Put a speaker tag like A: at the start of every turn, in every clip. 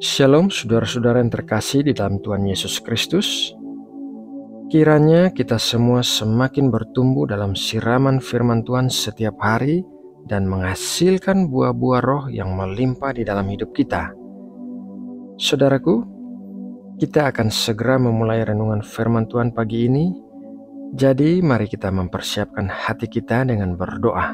A: Shalom saudara-saudara yang terkasih di dalam Tuhan Yesus Kristus. Kiranya kita semua semakin bertumbuh dalam siraman firman Tuhan setiap hari dan menghasilkan buah-buah roh yang melimpah di dalam hidup kita. Saudaraku, kita akan segera memulai renungan firman Tuhan pagi ini. Jadi mari kita mempersiapkan hati kita dengan berdoa.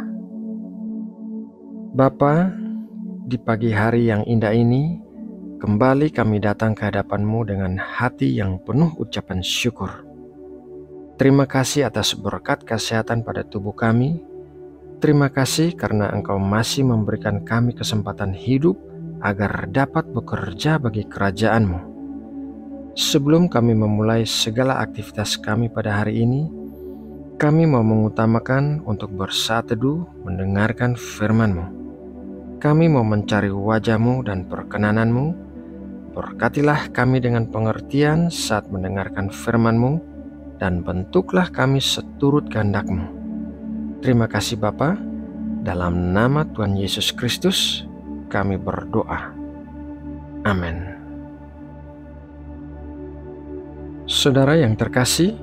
A: Bapa, di pagi hari yang indah ini, kembali kami datang ke hadapan-Mu dengan hati yang penuh ucapan syukur. Terima kasih atas berkat kesehatan pada tubuh kami. Terima kasih karena Engkau masih memberikan kami kesempatan hidup agar dapat bekerja bagi kerajaan-Mu. Sebelum kami memulai segala aktivitas kami pada hari ini, kami mau mengutamakan untuk bersaat teduh mendengarkan firman-Mu. Kami mau mencari wajah-Mu dan perkenanan-Mu. Berkatilah kami dengan pengertian saat mendengarkan firman-Mu, dan bentuklah kami seturut kehendak-Mu. Terima kasih Bapa, dalam nama Tuhan Yesus Kristus kami berdoa. Amin. Saudara yang terkasih,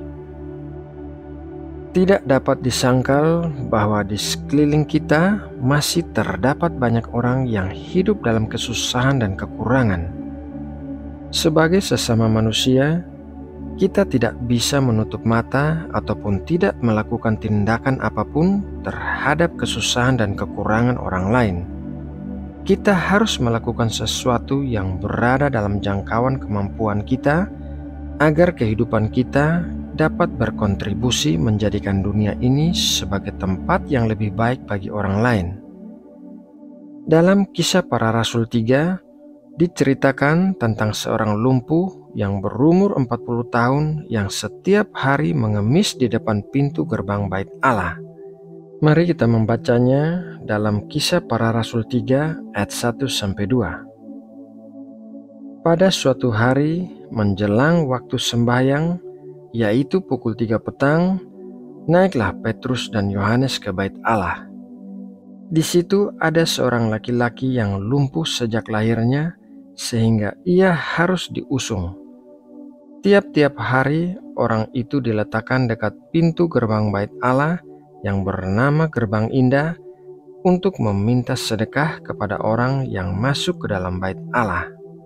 A: tidak dapat disangkal bahwa di sekeliling kita masih terdapat banyak orang yang hidup dalam kesusahan dan kekurangan. Sebagai sesama manusia, kita tidak bisa menutup mata ataupun tidak melakukan tindakan apapun terhadap kesusahan dan kekurangan orang lain. Kita harus melakukan sesuatu yang berada dalam jangkauan kemampuan kita agar kehidupan kita dapat berkontribusi menjadikan dunia ini sebagai tempat yang lebih baik bagi orang lain. Dalam Kisah Para Rasul 3, diceritakan tentang seorang lumpuh yang berumur 40 tahun yang setiap hari mengemis di depan pintu gerbang bait Allah. Mari kita membacanya dalam Kisah Para Rasul 3 ayat 1-2. Pada suatu hari menjelang waktu sembahyang, yaitu pukul 3 petang, naiklah Petrus dan Yohanes ke bait Allah. Di situ ada seorang laki-laki yang lumpuh sejak lahirnya, sehingga ia harus diusung. Tiap-tiap hari orang itu diletakkan dekat pintu gerbang bait Allah yang bernama Gerbang Indah untuk meminta sedekah kepada orang yang masuk ke dalam bait Allah.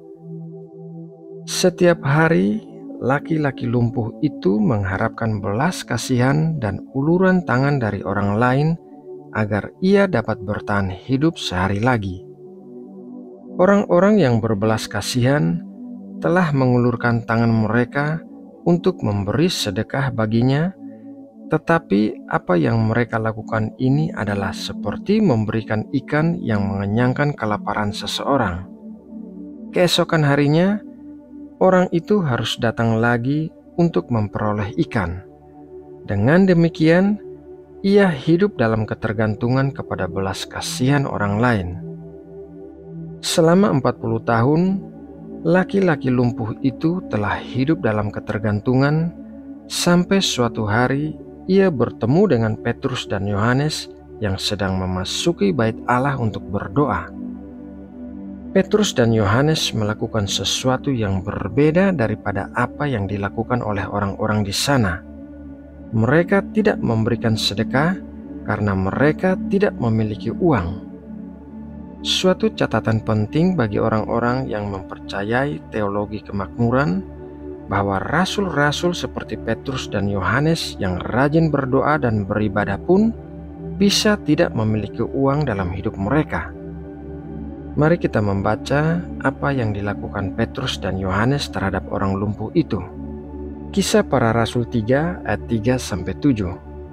A: Setiap hari laki-laki lumpuh itu mengharapkan belas kasihan dan uluran tangan dari orang lain agar ia dapat bertahan hidup sehari lagi. Orang-orang yang berbelas kasihan telah mengulurkan tangan mereka untuk memberi sedekah baginya, tetapi apa yang mereka lakukan ini adalah seperti memberikan ikan yang mengenyangkan kelaparan seseorang. Keesokan harinya, orang itu harus datang lagi untuk memperoleh ikan. Dengan demikian, ia hidup dalam ketergantungan kepada belas kasihan orang lain. Selama 40 tahun, laki-laki lumpuh itu telah hidup dalam ketergantungan sampai suatu hari ia bertemu dengan Petrus dan Yohanes yang sedang memasuki bait Allah untuk berdoa. Petrus dan Yohanes melakukan sesuatu yang berbeda daripada apa yang dilakukan oleh orang-orang di sana. Mereka tidak memberikan sedekah karena mereka tidak memiliki uang. Suatu catatan penting bagi orang-orang yang mempercayai teologi kemakmuran bahwa rasul-rasul seperti Petrus dan Yohanes yang rajin berdoa dan beribadah pun bisa tidak memiliki uang dalam hidup mereka. Mari kita membaca apa yang dilakukan Petrus dan Yohanes terhadap orang lumpuh itu. Kisah Para Rasul 3 ayat 3-7.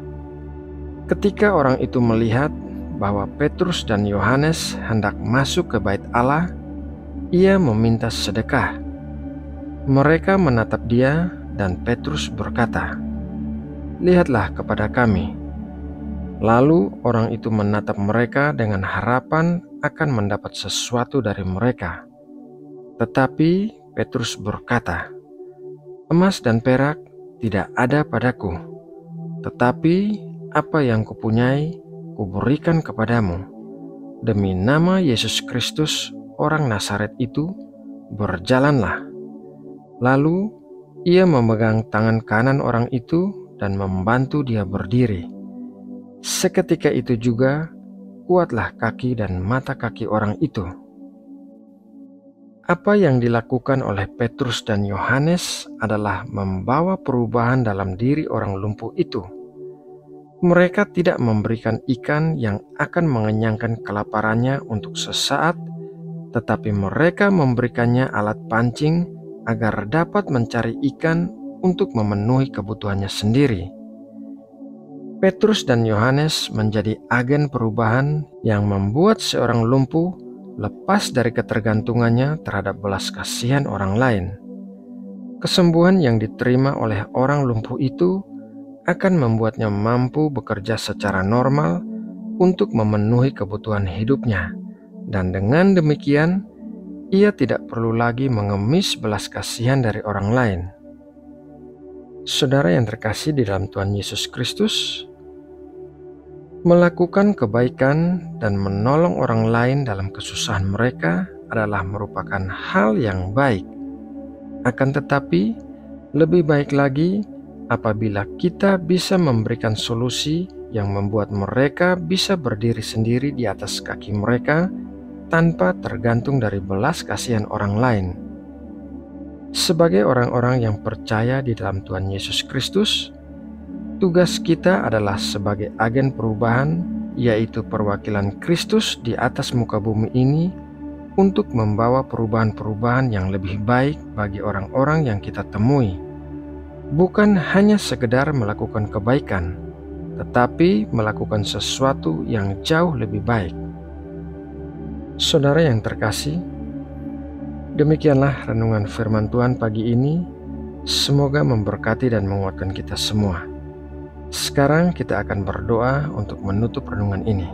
A: Ketika orang itu melihat bahwa Petrus dan Yohanes hendak masuk ke bait Allah, ia meminta sedekah. Mereka menatap dia dan Petrus berkata, "Lihatlah kepada kami." Lalu orang itu menatap mereka dengan harapan akan mendapat sesuatu dari mereka. Tetapi Petrus berkata, "Emas dan perak tidak ada padaku, tetapi apa yang kupunyai kuberikan kepadamu. Demi nama Yesus Kristus orang Nazaret itu, berjalanlah." Lalu ia memegang tangan kanan orang itu dan membantu dia berdiri. Seketika itu juga kuatlah kaki dan mata kaki orang itu. Apa yang dilakukan oleh Petrus dan Yohanes adalah membawa perubahan dalam diri orang lumpuh itu. Mereka tidak memberikan ikan yang akan mengenyangkan kelaparannya untuk sesaat, tetapi mereka memberikannya alat pancing agar dapat mencari ikan untuk memenuhi kebutuhannya sendiri. Petrus dan Yohanes menjadi agen perubahan yang membuat seorang lumpuh lepas dari ketergantungannya terhadap belas kasihan orang lain. Kesembuhan yang diterima oleh orang lumpuh itu akan membuatnya mampu bekerja secara normal untuk memenuhi kebutuhan hidupnya, dan dengan demikian ia tidak perlu lagi mengemis belas kasihan dari orang lain. Saudara yang terkasih di dalam Tuhan Yesus Kristus, melakukan kebaikan dan menolong orang lain dalam kesusahan mereka adalah merupakan hal yang baik. Akan tetapi, lebih baik lagi apabila kita bisa memberikan solusi yang membuat mereka bisa berdiri sendiri di atas kaki mereka tanpa tergantung dari belas kasihan orang lain. Sebagai orang-orang yang percaya di dalam Tuhan Yesus Kristus, tugas kita adalah sebagai agen perubahan, yaitu perwakilan Kristus di atas muka bumi ini untuk membawa perubahan-perubahan yang lebih baik bagi orang-orang yang kita temui. Bukan hanya sekedar melakukan kebaikan, tetapi melakukan sesuatu yang jauh lebih baik. Saudara yang terkasih, demikianlah renungan firman Tuhan pagi ini. Semoga memberkati dan menguatkan kita semua. Sekarang kita akan berdoa untuk menutup renungan ini.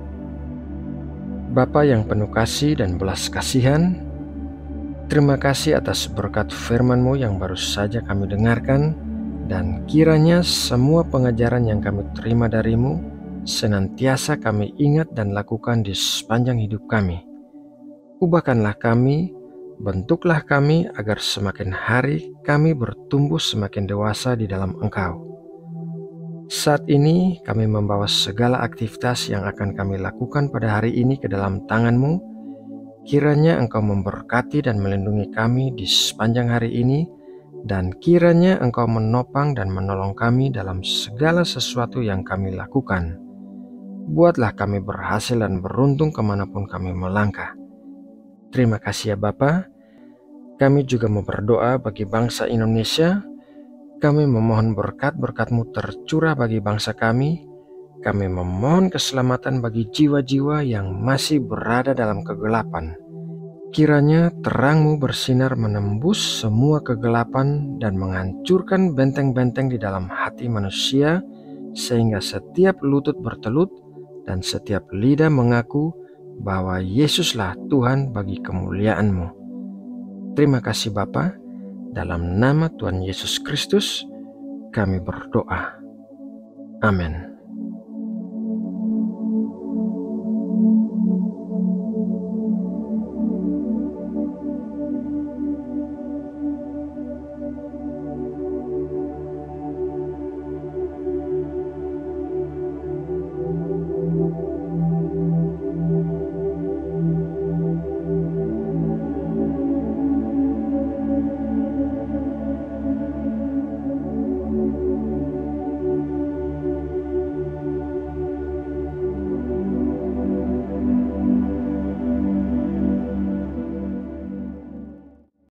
A: Bapa yang penuh kasih dan belas kasihan, terima kasih atas berkat firman-Mu yang baru saja kami dengarkan, dan kiranya semua pengajaran yang kami terima dari-Mu senantiasa kami ingat dan lakukan di sepanjang hidup kami. Ubahkanlah kami, bentuklah kami agar semakin hari kami bertumbuh semakin dewasa di dalam Engkau. Saat ini kami membawa segala aktivitas yang akan kami lakukan pada hari ini ke dalam tangan-Mu. Kiranya Engkau memberkati dan melindungi kami di sepanjang hari ini, dan kiranya Engkau menopang dan menolong kami dalam segala sesuatu yang kami lakukan. Buatlah kami berhasil dan beruntung kemanapun kami melangkah. Terima kasih ya Bapa. Kami juga mau berdoa bagi bangsa Indonesia. Kami memohon berkat-berkat-Mu tercurah bagi bangsa kami. Kami memohon keselamatan bagi jiwa-jiwa yang masih berada dalam kegelapan. Kiranya terang-Mu bersinar menembus semua kegelapan dan menghancurkan benteng-benteng di dalam hati manusia, sehingga setiap lutut bertelut dan setiap lidah mengaku bahwa Yesuslah Tuhan bagi kemuliaan-Mu. Terima kasih Bapa. Dalam nama Tuhan Yesus Kristus, kami berdoa. Amin.